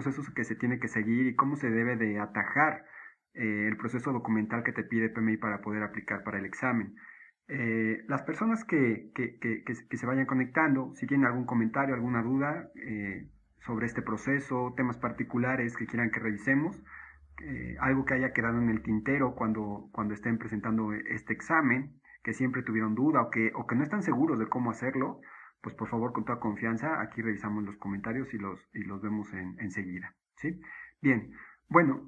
proceso que se tiene que seguir y cómo se debe de atajar el proceso documental que te pide PMI para poder aplicar para el examen. Las personas que se vayan conectando, si tienen algún comentario, alguna duda sobre este proceso, temas particulares que quieran que revisemos, algo que haya quedado en el tintero cuando estén presentando este examen, que siempre tuvieron duda o que no están seguros de cómo hacerlo, pues por favor con toda confianza, aquí revisamos los comentarios y los vemos enseguida. ¿Sí? Bien, bueno,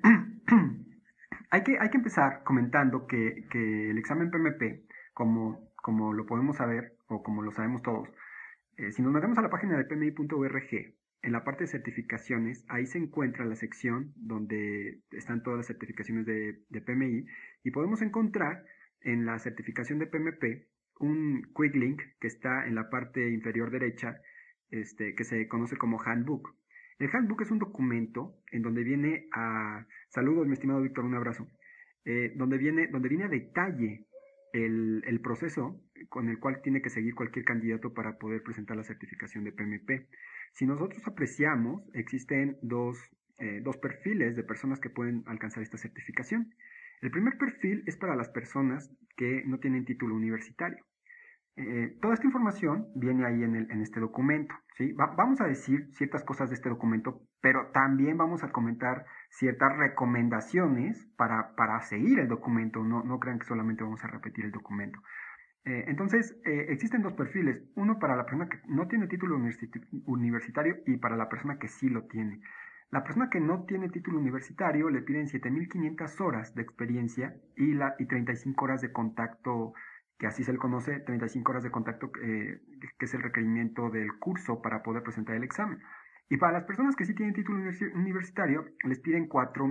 hay que empezar comentando que el examen PMP, como lo podemos saber o como lo sabemos todos, si nos metemos a la página de pmi.org, en la parte de certificaciones, ahí se encuentra la sección donde están todas las certificaciones de PMI y podemos encontrar en la certificación de PMP un quick link que está en la parte inferior derecha, que se conoce como Handbook. El Handbook es un documento en donde viene a... Saludos, mi estimado Víctor, un abrazo. Donde viene a detalle el proceso con el cual tiene que seguir cualquier candidato para poder presentar la certificación de PMP. Si nosotros apreciamos, existen dos perfiles de personas que pueden alcanzar esta certificación. El primer perfil es para las personas que no tienen título universitario. Toda esta información viene ahí en este documento, ¿sí? Vamos a decir ciertas cosas de este documento, pero también vamos a comentar ciertas recomendaciones para seguir el documento. No crean que solamente vamos a repetir el documento. Entonces, existen dos perfiles. Uno para la persona que no tiene título universitario y para la persona que sí lo tiene. La persona que no tiene título universitario le piden 7.500 horas de experiencia y 35 horas de contacto, que así se le conoce, 35 horas de contacto, que es el requerimiento del curso para poder presentar el examen. Y para las personas que sí tienen título universitario, les piden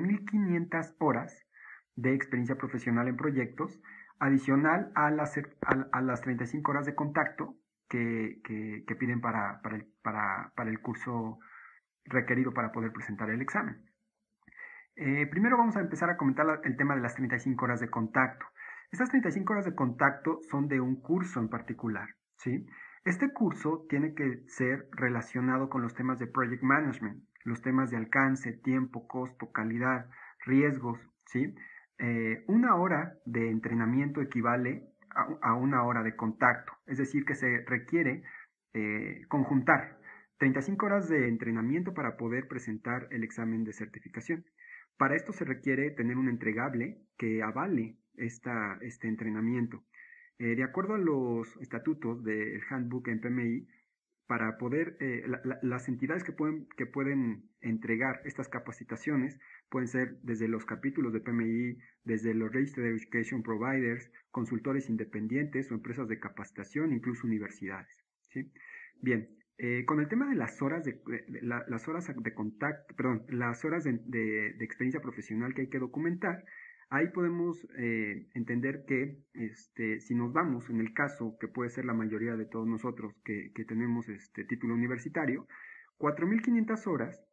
4.500 horas de experiencia profesional en proyectos, adicional a las 35 horas de contacto que piden para el curso requerido para poder presentar el examen. Primero vamos a empezar a comentar el tema de las 35 horas de contacto. Estas 35 horas de contacto son de un curso en particular, ¿sí? Este curso tiene que ser relacionado con los temas de Project Management, los temas de alcance, tiempo, costo, calidad, riesgos, ¿sí? Una hora de entrenamiento equivale a una hora de contacto, es decir, que se requiere conjuntar 35 horas de entrenamiento para poder presentar el examen de certificación. Para esto se requiere tener un entregable que avale este entrenamiento. De acuerdo a los estatutos del Handbook en PMI, para poder, las entidades que pueden entregar estas capacitaciones pueden ser desde los capítulos de PMI, desde los Registered Education Providers, consultores independientes o empresas de capacitación, incluso universidades, ¿sí? Bien, con el tema de las horas las horas de contacto, perdón, las horas de experiencia profesional que hay que documentar, ahí podemos entender que si nos vamos en el caso que puede ser la mayoría de todos nosotros que tenemos título universitario, 4.500 horas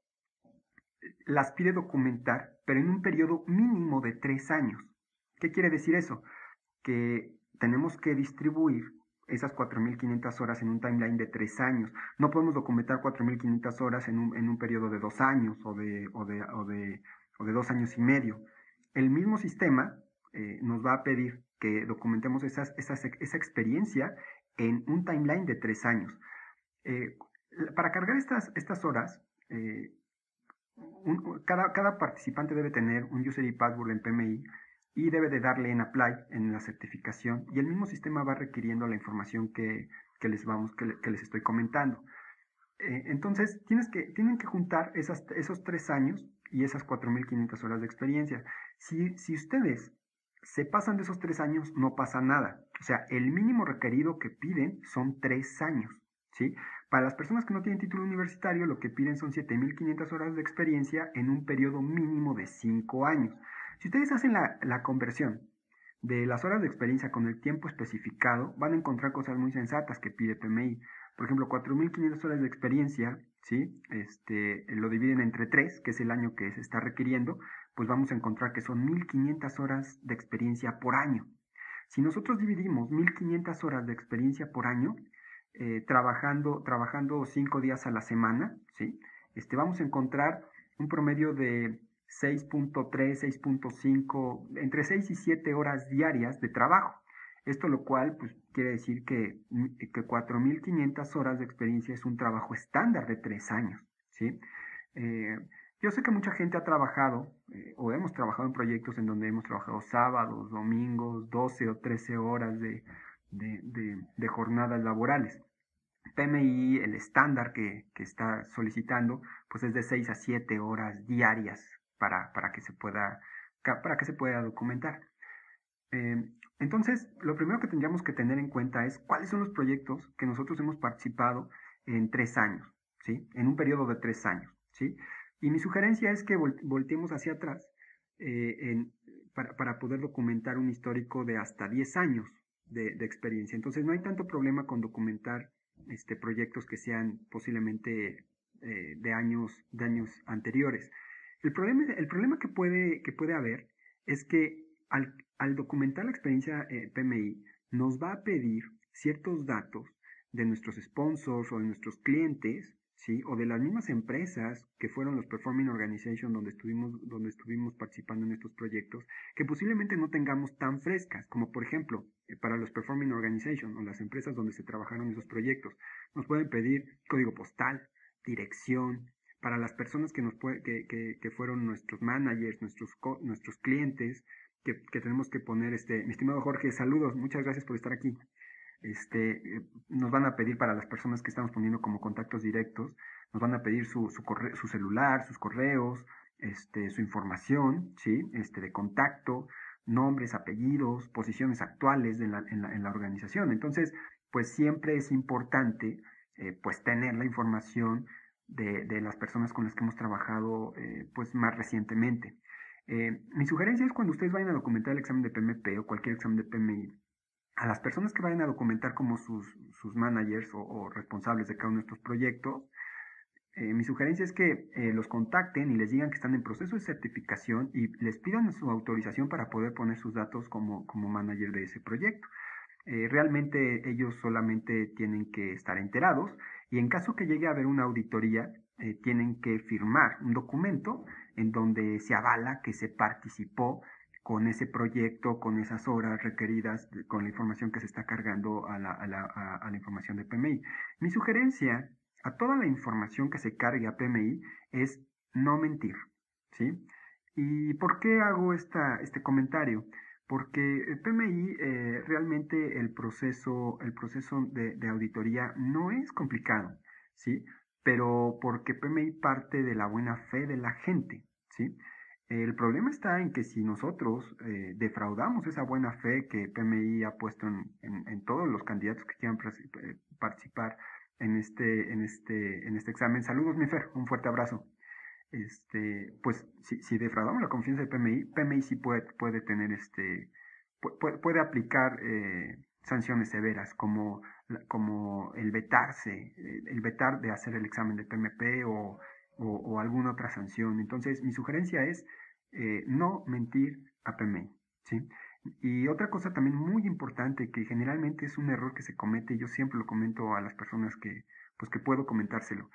las pide documentar, pero en un periodo mínimo de 3 años. ¿Qué quiere decir eso? Que tenemos que distribuir esas 4.500 horas en un timeline de 3 años. No podemos documentar 4.500 horas en un periodo de 2 años o de 2 años y medio. El mismo sistema nos va a pedir que documentemos esa experiencia en un timeline de 3 años. Para cargar estas horas, cada participante debe tener un user y password en PMI y debe de darle en apply en la certificación, y el mismo sistema va requiriendo la información que les estoy comentando. Entonces tienen que juntar esos 3 años y esas 4.500 horas de experiencia. Si ustedes se pasan de esos 3 años, no pasa nada. O sea, el mínimo requerido que piden son 3 años, ¿sí? Para las personas que no tienen título universitario, lo que piden son 7.500 horas de experiencia en un periodo mínimo de 5 años. Si ustedes hacen la conversión de las horas de experiencia con el tiempo especificado, van a encontrar cosas muy sensatas que pide PMI. Por ejemplo, 4.500 horas de experiencia, ¿sí? Lo dividen entre 3, que es el año que se está requiriendo, pues vamos a encontrar que son 1.500 horas de experiencia por año. Si nosotros dividimos 1.500 horas de experiencia por año, trabajando 5 días a la semana, ¿sí? vamos a encontrar un promedio de 6.3, 6.5, entre 6 y 7 horas diarias de trabajo. Esto lo cual pues, quiere decir que 4.500 horas de experiencia es un trabajo estándar de 3 años, ¿sí? Eh, yo sé que mucha gente ha trabajado o hemos trabajado en proyectos en donde hemos trabajado sábados, domingos, 12 o 13 horas de jornadas laborales. PMI, el estándar que está solicitando, pues es de 6 a 7 horas diarias para que se pueda documentar. Entonces, lo primero que tendríamos que tener en cuenta es cuáles son los proyectos que nosotros hemos participado en 3 años, ¿sí? En un periodo de 3 años, ¿sí? Y mi sugerencia es que volteemos hacia atrás para poder documentar un histórico de hasta 10 años de experiencia. Entonces, no hay tanto problema con documentar proyectos que sean posiblemente de años anteriores. El problema que puede haber es que al documentar la experiencia PMI, nos va a pedir ciertos datos de nuestros sponsors o de nuestros clientes, ¿sí? O de las mismas empresas que fueron los Performing Organization donde estuvimos participando en estos proyectos, que posiblemente no tengamos tan frescas, como por ejemplo, para los Performing Organization o las empresas donde se trabajaron esos proyectos. Nos pueden pedir código postal, dirección, para las personas que fueron nuestros managers, nuestros clientes, que tenemos que poner, mi estimado Jorge, saludos, muchas gracias por estar aquí. Nos van a pedir para las personas que estamos poniendo como contactos directos, nos van a pedir su celular, sus correos, su información, ¿sí? De contacto, nombres, apellidos, posiciones actuales en la organización. Entonces, pues siempre es importante, pues tener la información de las personas con las que hemos trabajado, pues más recientemente. Mi sugerencia es cuando ustedes vayan a documentar el examen de PMP o cualquier examen de PMI, a las personas que vayan a documentar como sus managers o responsables de cada uno de estos proyectos, mi sugerencia es que los contacten y les digan que están en proceso de certificación y les pidan su autorización para poder poner sus datos como manager de ese proyecto. Realmente ellos solamente tienen que estar enterados y en caso que llegue a haber una auditoría, tienen que firmar un documento en donde se avala que se participó con ese proyecto, con esas horas requeridas, con la información que se está cargando a la información de PMI. Mi sugerencia a toda la información que se cargue a PMI es no mentir, ¿sí? ¿Y por qué hago este comentario? Porque el PMI realmente el proceso de auditoría no es complicado, ¿sí? Pero porque PMI parte de la buena fe de la gente, ¿sí? El problema está en que si nosotros defraudamos esa buena fe que PMI ha puesto en todos los candidatos que quieran participar en este examen. Saludos, mi Fer, un fuerte abrazo. Pues si defraudamos la confianza de PMI sí puede tener puede aplicar sanciones severas como el vetar de hacer el examen de PMP o alguna otra sanción. Entonces, mi sugerencia es no mentir a PMI, ¿sí? Y otra cosa también muy importante que generalmente es un error que se comete, y yo siempre lo comento a las personas que puedo comentárselo.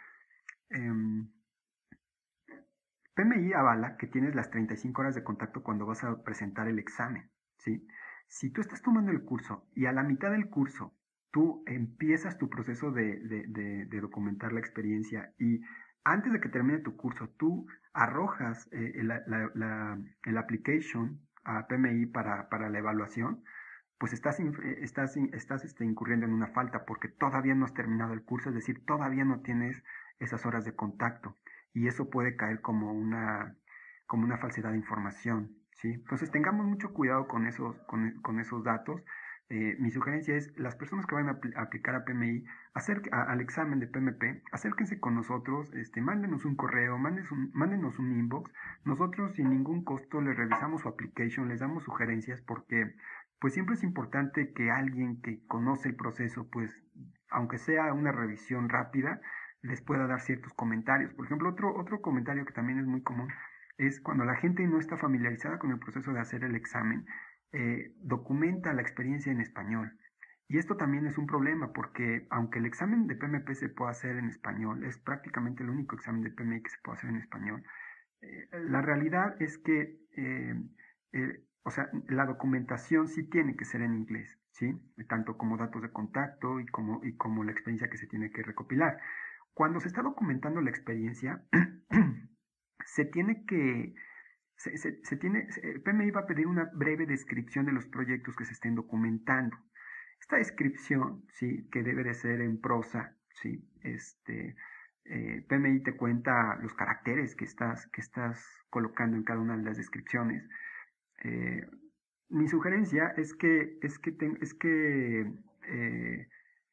PMI avala que tienes las 35 horas de contacto cuando vas a presentar el examen, ¿sí? Si tú estás tomando el curso y a la mitad del curso tú empiezas tu proceso de documentar la experiencia y antes de que termine tu curso tú arrojas el application a PMI para la evaluación, pues estás incurriendo en una falta porque todavía no has terminado el curso, es decir, todavía no tienes esas horas de contacto y eso puede caer como una falsedad de información, ¿sí? Entonces tengamos mucho cuidado con esos datos. Mi sugerencia es, las personas que van a aplicar a PMI, al examen de PMP, acérquense con nosotros, mándenos un correo, mándenos un inbox. Nosotros sin ningún costo les revisamos su application, les damos sugerencias porque pues siempre es importante que alguien que conoce el proceso, pues aunque sea una revisión rápida, les pueda dar ciertos comentarios. Por ejemplo, otro comentario que también es muy común es cuando la gente no está familiarizada con el proceso de hacer el examen, documenta la experiencia en español. Y esto también es un problema porque aunque el examen de PMP se pueda hacer en español, es prácticamente el único examen de PMI que se puede hacer en español. La realidad es que, o sea, la documentación sí tiene que ser en inglés, ¿sí? Tanto como datos de contacto y como la experiencia que se tiene que recopilar. Cuando se está documentando la experiencia, se tiene que, PMI va a pedir una breve descripción de los proyectos que se estén documentando. Esta descripción, sí, que debe de ser en prosa, sí, PMI te cuenta los caracteres que estás colocando en cada una de las descripciones. Eh, Mi sugerencia eh,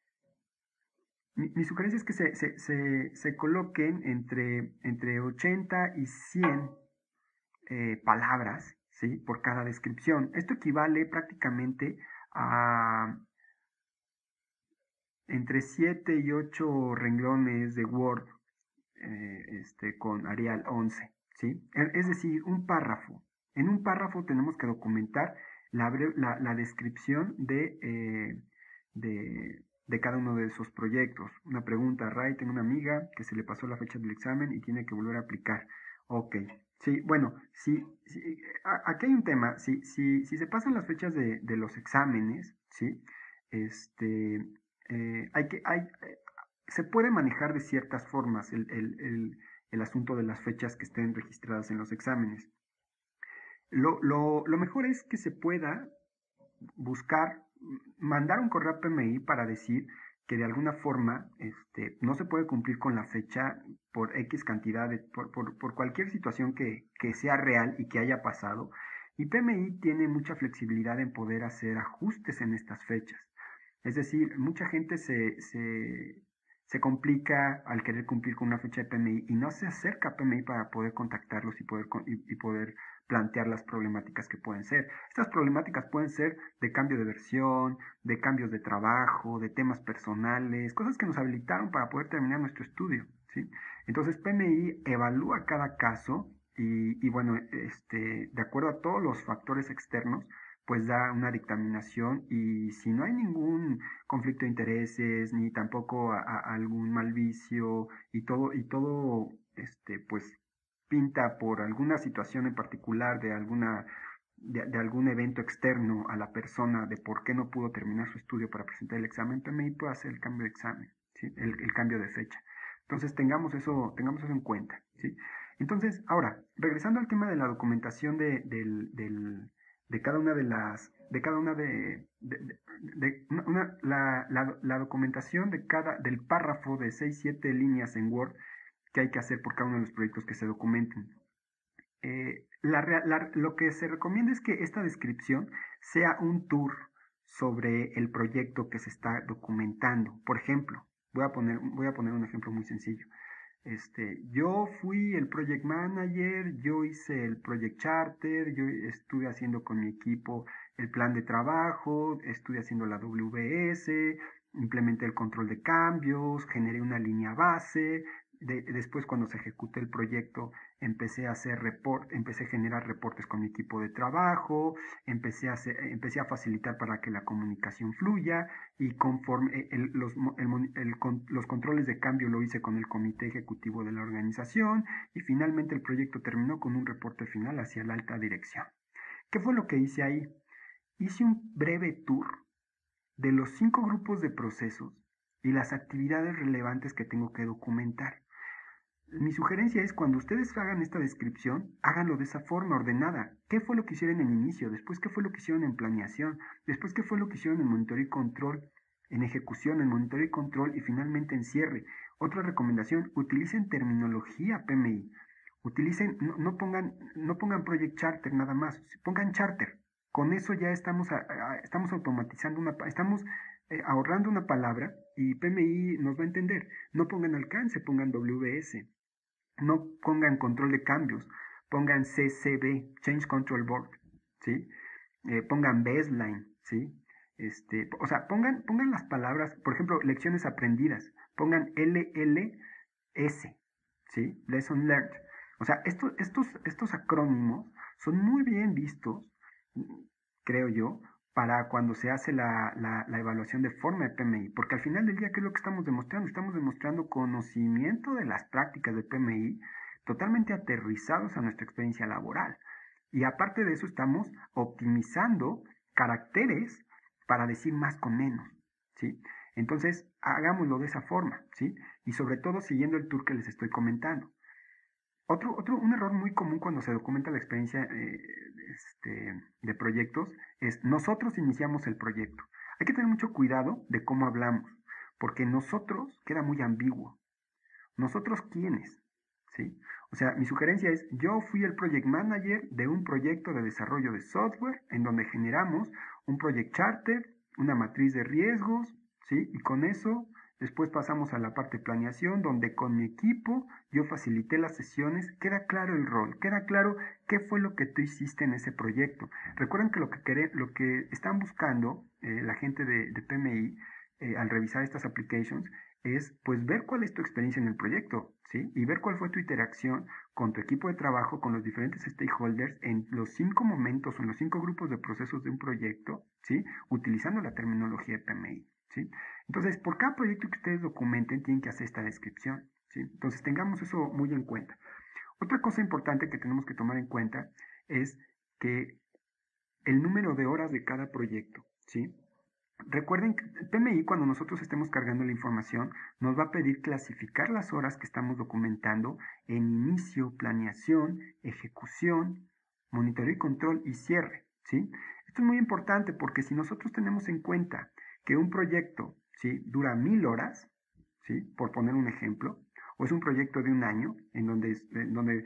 mi sugerencia es que se coloquen entre 80 y 100 palabras, ¿sí? Por cada descripción. Esto equivale prácticamente a entre 7 y 8 renglones de Word con Arial 11, ¿sí? Es decir, un párrafo. En un párrafo tenemos que documentar la descripción de cada uno de esos proyectos. Una pregunta, Ray, tengo una amiga que se le pasó la fecha del examen y tiene que volver a aplicar. Ok, sí, bueno, aquí hay un tema, si se pasan las fechas de los exámenes, ¿sí? Este, se puede manejar de ciertas formas el asunto de las fechas que estén registradas en los exámenes. Lo mejor es que se pueda buscar, mandar un correo a PMI para decir que de alguna forma no se puede cumplir con la fecha por X cantidad, por cualquier situación que sea real y que haya pasado. Y PMI tiene mucha flexibilidad en poder hacer ajustes en estas fechas. Es decir, mucha gente se complica al querer cumplir con una fecha de PMI y no se acerca a PMI para poder contactarlos y poder plantear las problemáticas que pueden ser. Estas problemáticas pueden ser de cambio de versión, de cambios de trabajo, de temas personales, cosas que nos habilitaron para poder terminar nuestro estudio, ¿sí? Entonces PMI evalúa cada caso y bueno, de acuerdo a todos los factores externos, pues da una dictaminación y si no hay ningún conflicto de intereses ni tampoco algún mal vicio y todo pues pinta por alguna situación en particular de algún evento externo a la persona de por qué no pudo terminar su estudio para presentar el examen, PMI puede hacer el cambio de examen, ¿sí? El cambio de fecha. Entonces tengamos eso en cuenta, ¿sí? Entonces, ahora, regresando al tema de la documentación de cada una de las, de cada una de la documentación del párrafo de 6 7 líneas en Word que hay que hacer por cada uno de los proyectos que se documenten. Lo que se recomienda es que esta descripción sea un tour sobre el proyecto que se está documentando. Por ejemplo, voy a poner un ejemplo muy sencillo. Yo fui el project manager, yo hice el project charter, yo estuve haciendo con mi equipo el plan de trabajo, estuve haciendo la WS, implementé el control de cambios, generé una línea base, después cuando se ejecute el proyecto empecé a generar reportes con mi equipo de trabajo, empecé a facilitar para que la comunicación fluya y conforme los controles de cambio lo hice con el comité ejecutivo de la organización y finalmente el proyecto terminó con un reporte final hacia la alta dirección. ¿Qué fue lo que hice ahí? Hice un breve tour de los 5 grupos de procesos y las actividades relevantes que tengo que documentar. Mi sugerencia es cuando ustedes hagan esta descripción, háganlo de esa forma ordenada. ¿Qué fue lo que hicieron en inicio? Después, ¿qué fue lo que hicieron en planeación? Después, ¿qué fue lo que hicieron en monitoreo y control? En ejecución, en monitoreo y control y finalmente en cierre. Otra recomendación, utilicen terminología PMI. No pongan Project Charter nada más, pongan Charter. Con eso ya estamos automatizando estamos ahorrando una palabra y PMI nos va a entender. No pongan alcance, pongan WS. No pongan control de cambios, pongan CCB, Change Control Board, ¿sí? Pongan baseline, ¿sí? O sea, pongan las palabras, por ejemplo, lecciones aprendidas, pongan LLS, ¿sí? Lesson Learned. O sea, estos acrónimos son muy bien vistos, creo yo, para cuando se hace la evaluación de forma de PMI, porque al final del día, ¿qué es lo que estamos demostrando? Estamos demostrando conocimiento de las prácticas de PMI totalmente aterrizados a nuestra experiencia laboral. Y aparte de eso, estamos optimizando caracteres para decir más con menos, ¿sí? Entonces, hagámoslo de esa forma, ¿sí? Y sobre todo siguiendo el tour que les estoy comentando. Un error muy común cuando se documenta la experiencia de proyectos es nosotros iniciamos el proyecto. Hay que tener mucho cuidado de cómo hablamos, porque nosotros queda muy ambiguo. ¿Nosotros quiénes? ¿Sí? O sea, mi sugerencia es, yo fui el project manager de un proyecto de desarrollo de software en donde generamos un project charter, una matriz de riesgos, ¿sí? Y con eso después pasamos a la parte de planeación, donde con mi equipo yo facilité las sesiones, queda claro el rol, queda claro qué fue lo que tú hiciste en ese proyecto. Recuerden que lo que están buscando la gente de PMI al revisar estas applications es pues ver cuál es tu experiencia en el proyecto, ¿sí? Y ver cuál fue tu interacción con tu equipo de trabajo, con los diferentes stakeholders en los 5 momentos o en los 5 grupos de procesos de un proyecto, ¿sí? Utilizando la terminología de PMI, ¿sí? Entonces, por cada proyecto que ustedes documenten, tienen que hacer esta descripción, ¿sí? Entonces, tengamos eso muy en cuenta. Otra cosa importante que tenemos que tomar en cuenta es que el número de horas de cada proyecto, ¿sí? Recuerden que PMI, cuando nosotros estemos cargando la información, nos va a pedir clasificar las horas que estamos documentando en inicio, planeación, ejecución, monitoreo y control y cierre, ¿sí? Esto es muy importante porque si nosotros tenemos en cuenta que un proyecto, ¿sí?, dura 1000 horas, ¿sí?, por poner un ejemplo, o es un proyecto de un año en donde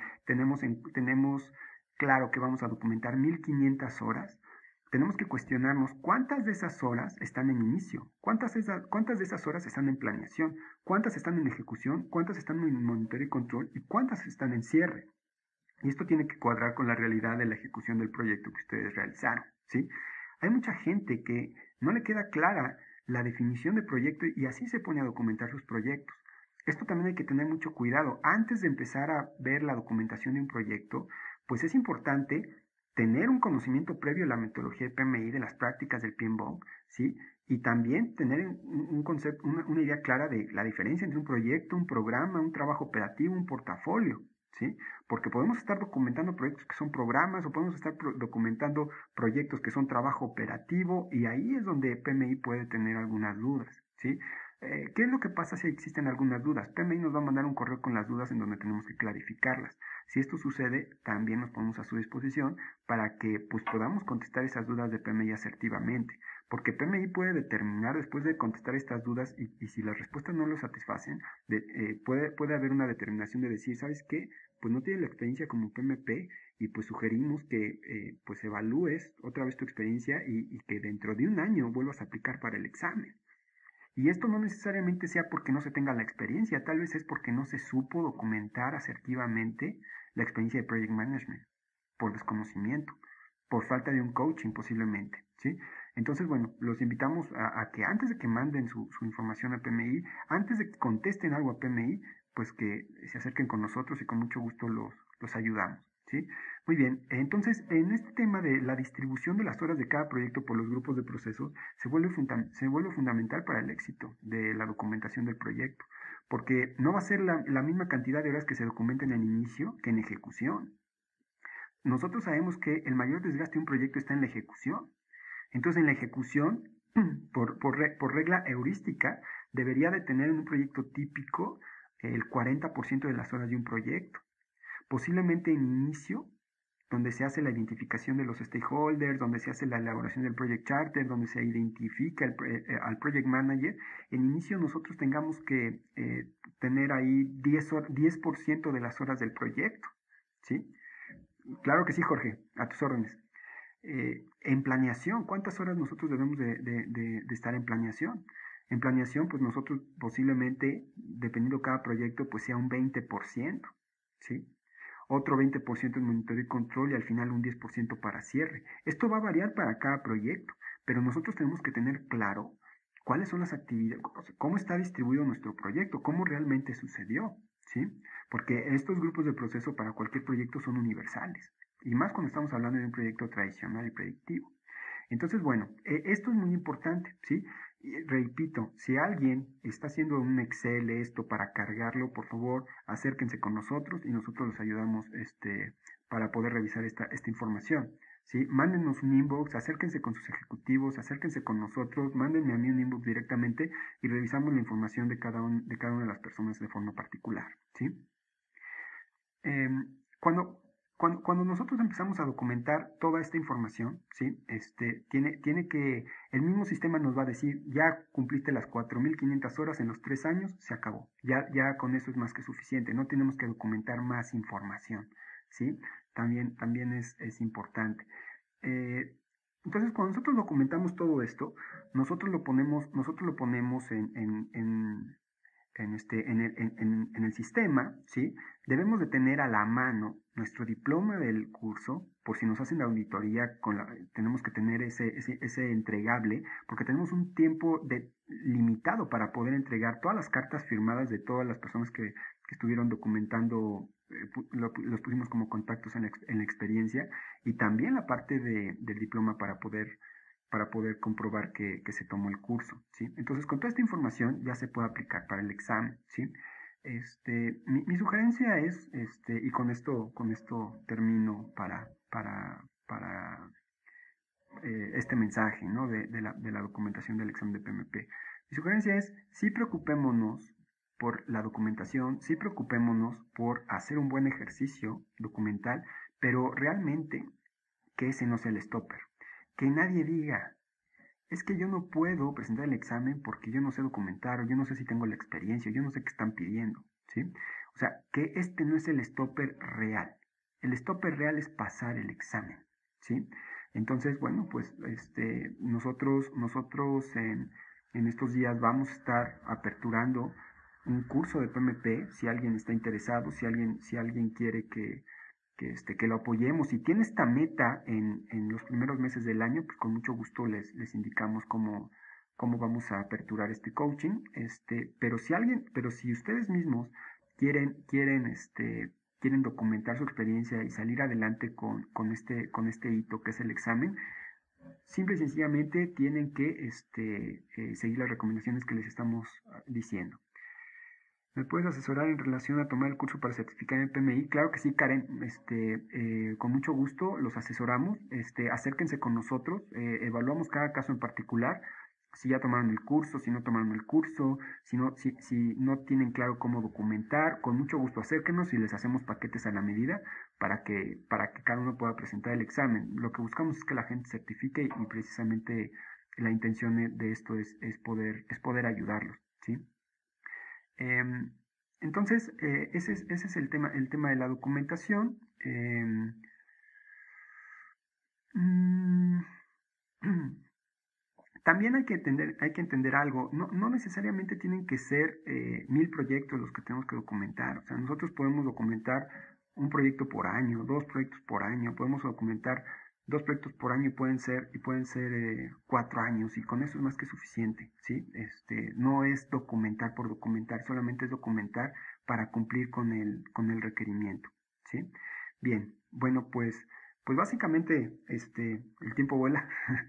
tenemos claro que vamos a documentar 1500 horas, tenemos que cuestionarnos cuántas de esas horas están en inicio, cuántas de esas horas están en planeación, cuántas están en ejecución, cuántas están en monitoreo y control y cuántas están en cierre. Y esto tiene que cuadrar con la realidad de la ejecución del proyecto que ustedes realizaron, ¿sí? Hay mucha gente que no le queda clara la definición de proyecto y así se pone a documentar sus proyectos. Esto también hay que tener mucho cuidado. Antes de empezar a ver la documentación de un proyecto, pues es importante tener un conocimiento previo de la metodología de PMI, de las prácticas del PMBOK, ¿sí? Y también tener un concepto, una idea clara de la diferencia entre un proyecto, un programa, un trabajo operativo, un portafolio, ¿sí? Porque podemos estar documentando proyectos que son programas o podemos estar documentando proyectos que son trabajo operativo y ahí es donde PMI puede tener algunas dudas, ¿sí? ¿Qué es lo que pasa si existen algunas dudas? PMI nos va a mandar un correo con las dudas en donde tenemos que clarificarlas. Si esto sucede, también nos ponemos a su disposición para que pues, podamos contestar esas dudas de PMI asertivamente. Porque PMI puede determinar después de contestar estas dudas y si las respuestas no lo satisfacen, puede haber una determinación de decir, ¿sabes qué? Pues no tiene la experiencia como PMP y pues sugerimos que pues evalúes otra vez tu experiencia y que dentro de un año vuelvas a aplicar para el examen. Y esto no necesariamente sea porque no se tenga la experiencia, tal vez es porque no se supo documentar asertivamente la experiencia de Project Management, por desconocimiento, por falta de un coaching posiblemente, ¿sí? Entonces, bueno, los invitamos a que antes de que manden su información a PMI, antes de que contesten algo a PMI, pues que se acerquen con nosotros y con mucho gusto los ayudamos, ¿sí? Muy bien, entonces en este tema de la distribución de las horas de cada proyecto por los grupos de procesos se vuelve fundamental para el éxito de la documentación del proyecto, porque no va a ser la misma cantidad de horas que se documenten en inicio que en ejecución. Nosotros sabemos que el mayor desgaste de un proyecto está en la ejecución. Entonces, en la ejecución, por regla heurística, debería de tener en un proyecto típico el 40% de las horas de un proyecto. Posiblemente en inicio, donde se hace la identificación de los stakeholders, donde se hace la elaboración del project charter, donde se identifica al project manager, en inicio nosotros tengamos que tener ahí 10% de las horas del proyecto, ¿sí? Claro que sí, Jorge, a tus órdenes. En planeación, ¿cuántas horas nosotros debemos de estar en planeación? En planeación, pues nosotros posiblemente, dependiendo de cada proyecto, pues sea un 20%, ¿sí? Otro 20% en monitoreo y control y al final un 10% para cierre. Esto va a variar para cada proyecto, pero nosotros tenemos que tener claro cuáles son las actividades, cómo está distribuido nuestro proyecto, cómo realmente sucedió, ¿sí? Porque estos grupos de proceso para cualquier proyecto son universales, y más cuando estamos hablando de un proyecto tradicional y predictivo. Entonces, bueno, esto es muy importante, ¿sí? Y repito, si alguien está haciendo un Excel esto para cargarlo, por favor, acérquense con nosotros y nosotros les ayudamos para poder revisar esta información. ¿Sí? Mándenos un inbox, acérquense con sus ejecutivos, acérquense con nosotros, mándenme a mí un inbox directamente y revisamos la información de cada una de las personas de forma particular. ¿Sí? Eh, cuando, cuando nosotros empezamos a documentar toda esta información, ¿sí? Tiene que, el mismo sistema nos va a decir, ya cumpliste las 4.500 horas en los 3 años, se acabó. Ya con eso es más que suficiente, no tenemos que documentar más información, ¿sí? También es importante. Eh, entonces, cuando nosotros documentamos todo esto, nosotros lo ponemos en el sistema, ¿sí? Debemos de tener a la mano nuestro diploma del curso, por si nos hacen la auditoría, tenemos que tener ese entregable, porque tenemos un tiempo limitado para poder entregar todas las cartas firmadas de todas las personas que estuvieron documentando, los pusimos como contactos en la experiencia, y también la parte del diploma para poder comprobar que se tomó el curso, ¿sí? Entonces, con toda esta información ya se puede aplicar para el examen, ¿sí? Mi sugerencia es, y con esto termino para este mensaje, ¿no? De la documentación del examen de PMP. Mi sugerencia es, sí preocupémonos por la documentación, sí preocupémonos por hacer un buen ejercicio documental, pero realmente que ese no sea el stopper. Que nadie diga, es que yo no puedo presentar el examen porque yo no sé documentar, o yo no sé si tengo la experiencia, o yo no sé qué están pidiendo, ¿sí? O sea, que este no es el stopper real. El stopper real es pasar el examen, ¿sí? Entonces, bueno, pues nosotros en estos días vamos a estar aperturando un curso de PMP, si alguien está interesado, si alguien quiere que lo apoyemos. Si tiene esta meta en los primeros meses del año, pues con mucho gusto les indicamos cómo vamos a aperturar este coaching. Pero si ustedes mismos quieren documentar su experiencia y salir adelante con este hito que es el examen, simple y sencillamente tienen que seguir las recomendaciones que les estamos diciendo. ¿Me puedes asesorar en relación a tomar el curso para certificar en PMI? Claro que sí, Karen. Con mucho gusto los asesoramos. Acérquense con nosotros. Evaluamos cada caso en particular. Si ya tomaron el curso, si no tomaron el curso, si no tienen claro cómo documentar, con mucho gusto acérquenos y les hacemos paquetes a la medida para que cada uno pueda presentar el examen. Lo que buscamos es que la gente certifique y precisamente la intención de esto es poder ayudarlos, ¿sí? Entonces, ese es el tema de la documentación. Mm, También hay que entender algo. No necesariamente tienen que ser 1.000 proyectos los que tenemos que documentar. O sea, nosotros podemos documentar un proyecto por año, 2 proyectos por año. Podemos documentar 2 proyectos por año y pueden ser 4 años, y con eso es más que suficiente, ¿sí? No es documentar por documentar, solamente es documentar para cumplir con el requerimiento, ¿sí? Bien, bueno, pues básicamente el tiempo vuela.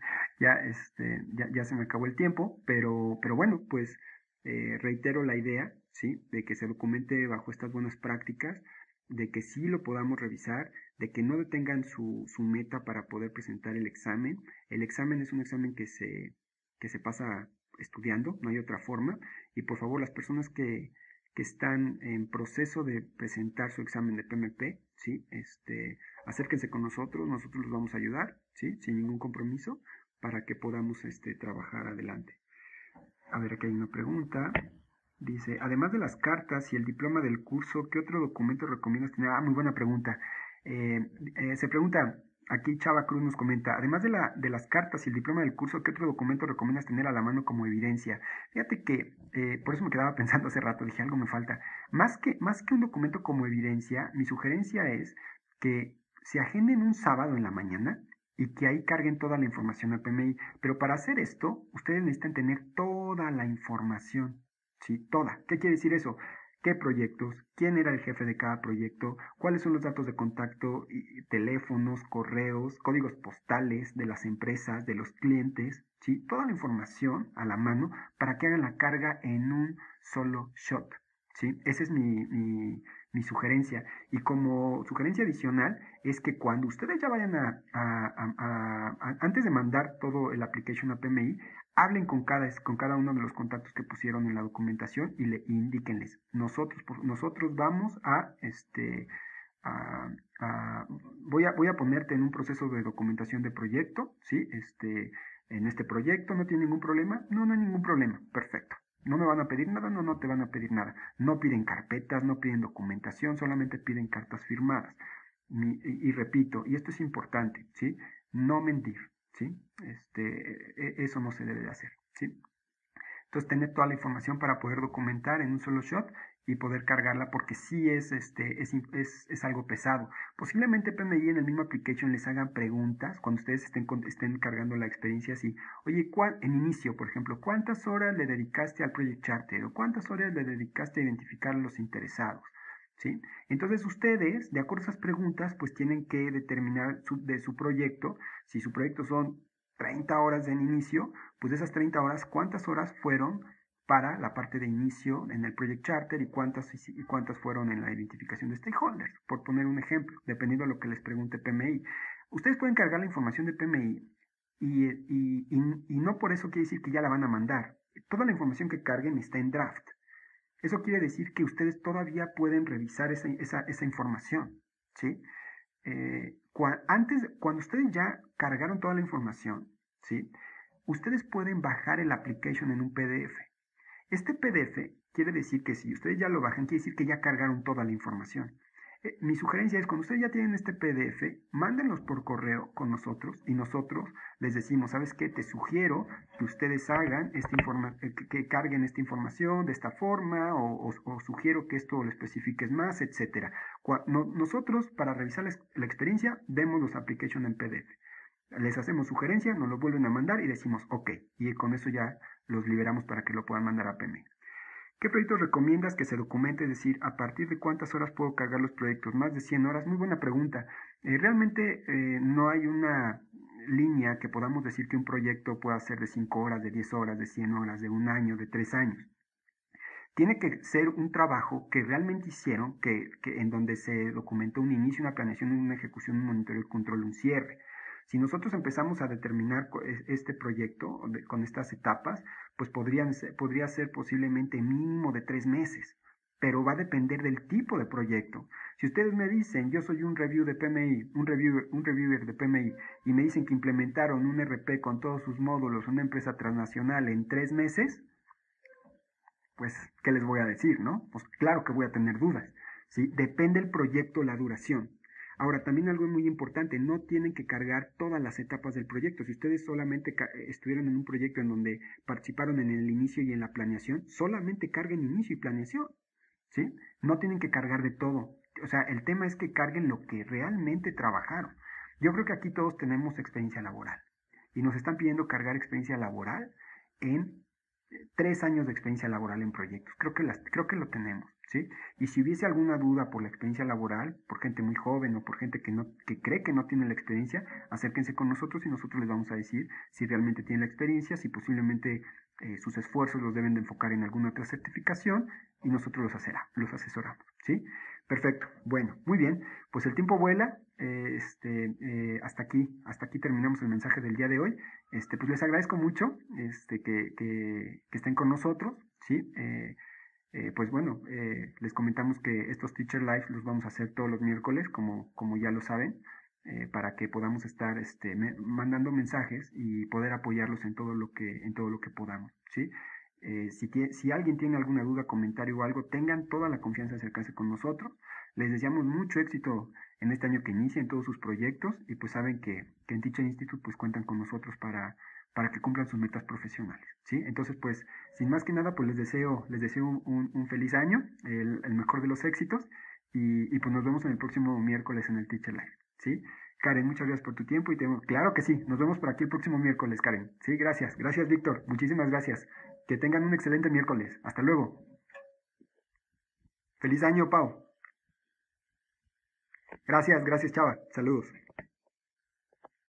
Ya se me acabó el tiempo, pero bueno, pues reitero la idea, ¿sí? De que se documente bajo estas buenas prácticas, de que sí lo podamos revisar, de que no detengan su meta para poder presentar el examen. El examen es un examen que se pasa estudiando, no hay otra forma, y por favor las personas que están en proceso de presentar su examen de PMP, ¿sí? Acérquense con nosotros los vamos a ayudar, ¿sí? Sin ningún compromiso, para que podamos trabajar adelante. A ver, aquí hay una pregunta. Dice, además de las cartas y el diploma del curso, ¿qué otro documento recomiendas tener? Muy buena pregunta. Se pregunta, aquí Chava Cruz nos comenta, además de las cartas y el diploma del curso, ¿qué otro documento recomiendas tener a la mano como evidencia? Fíjate que, por eso me quedaba pensando hace rato, dije, algo me falta. Más que un documento como evidencia, mi sugerencia es que se agenden un sábado en la mañana y que ahí carguen toda la información al PMI. Pero para hacer esto, ustedes necesitan tener toda la información, ¿sí? Toda. ¿Qué quiere decir eso? qué proyectos, quién era el jefe de cada proyecto, cuáles son los datos de contacto, teléfonos, correos, códigos postales de las empresas, de los clientes, ¿sí? Toda la información a la mano para que hagan la carga en un solo shot, ¿sí? Esa es mi sugerencia. Y como sugerencia adicional es que cuando ustedes ya vayan antes de mandar todo el application a PMI, hablen con cada uno de los contactos que pusieron en la documentación y indíquenles, nosotros vamos a, voy a ponerte en un proceso de documentación de proyecto, ¿sí? En este proyecto no tiene ningún problema, no hay ningún problema, perfecto. ¿No me van a pedir nada? No te van a pedir nada. No piden carpetas, no piden documentación, solamente piden cartas firmadas. Y repito, y esto es importante, ¿sí? No mentir, ¿sí? Eso no se debe de hacer, ¿sí? Entonces, tener toda la información para poder documentar en un solo shot y poder cargarla porque sí es algo pesado. Posiblemente PMI en el mismo application les hagan preguntas cuando ustedes estén cargando la experiencia así. Oye, en inicio, por ejemplo, ¿cuántas horas le dedicaste al Project Charter? ¿O cuántas horas le dedicaste a identificar a los interesados? ¿Sí? Entonces ustedes, de acuerdo a esas preguntas, pues tienen que determinar de su proyecto, si su proyecto son 30 horas en inicio, pues de esas 30 horas, ¿cuántas horas fueron para la parte de inicio en el Project Charter y cuántas fueron en la identificación de stakeholders? Por poner un ejemplo, dependiendo de lo que les pregunte PMI. Ustedes pueden cargar la información de PMI y no por eso quiere decir que ya la van a mandar. Toda la información que carguen está en draft. Eso quiere decir que ustedes todavía pueden revisar esa información, ¿sí? Cuando ustedes ya cargaron toda la información, ¿sí? Ustedes pueden bajar el application en un PDF. Este PDF quiere decir que si ustedes ya lo bajan, quiere decir que ya cargaron toda la información. Mi sugerencia es, cuando ustedes ya tienen este PDF, mándenlos por correo con nosotros y nosotros les decimos, ¿sabes qué? Te sugiero que ustedes hagan que carguen esta información de esta forma o sugiero que esto lo especifiques más, etc. Nosotros, para revisar la experiencia, vemos los applications en PDF. Les hacemos sugerencia, nos lo vuelven a mandar y decimos ok. Y con eso ya los liberamos para que lo puedan mandar a PMI. ¿Qué proyectos recomiendas que se documente? Es decir, ¿a partir de cuántas horas puedo cargar los proyectos? ¿Más de 100 horas? Muy buena pregunta. Realmente no hay una línea que podamos decir que un proyecto pueda ser de 5 horas, de 10 horas, de 100 horas, de un año, de 3 años. Tiene que ser un trabajo que realmente hicieron, en donde se documentó un inicio, una planeación, una ejecución, un monitoreo, un control, un cierre. Si nosotros empezamos a determinar este proyecto con estas etapas, pues podría ser posiblemente mínimo de 3 meses, pero va a depender del tipo de proyecto. Si ustedes me dicen, yo soy un review de PMI, un reviewer de PMI, y me dicen que implementaron un RP con todos sus módulos, una empresa transnacional en 3 meses, pues, ¿qué les voy a decir, no? Pues claro que voy a tener dudas, ¿sí? Depende del proyecto, la duración. Ahora, también algo muy importante, no tienen que cargar todas las etapas del proyecto. Si ustedes solamente estuvieron en un proyecto en donde participaron en el inicio y en la planeación, solamente carguen inicio y planeación, ¿sí? No tienen que cargar de todo. O sea, el tema es que carguen lo que realmente trabajaron. Yo creo que aquí todos tenemos experiencia laboral y nos están pidiendo cargar experiencia laboral en 3 años de experiencia laboral en proyectos. Creo que lo tenemos, ¿sí? Y si hubiese alguna duda por la experiencia laboral, por gente muy joven o por gente que cree que no tiene la experiencia, acérquense con nosotros y nosotros les vamos a decir si realmente tienen la experiencia, si posiblemente sus esfuerzos los deben de enfocar en alguna otra certificación y nosotros los asesoramos, ¿sí? Perfecto. Bueno, muy bien. Pues el tiempo vuela. Hasta aquí terminamos el mensaje del día de hoy. Pues les agradezco mucho que estén con nosotros, ¿sí? Pues bueno, les comentamos que estos Teacher Live los vamos a hacer todos los miércoles, como ya lo saben, para que podamos estar mandando mensajes y poder apoyarlos en todo lo que podamos, ¿sí? Si alguien tiene alguna duda, comentario o algo, tengan toda la confianza de acercarse con nosotros. Les deseamos mucho éxito en este año que inicia en todos sus proyectos y pues saben que en Teacher Institute pues cuentan con nosotros para que cumplan sus metas profesionales, ¿sí? Entonces pues sin más que nada pues les deseo un feliz año, el mejor de los éxitos y pues nos vemos en el próximo miércoles en el Teacher Live, ¿sí? Karen, muchas gracias por tu tiempo claro que sí, nos vemos por aquí el próximo miércoles, Karen. Sí, gracias Víctor, muchísimas gracias. Que tengan un excelente miércoles. Hasta luego. Feliz año, Pau. Gracias, gracias, Chava. Saludos.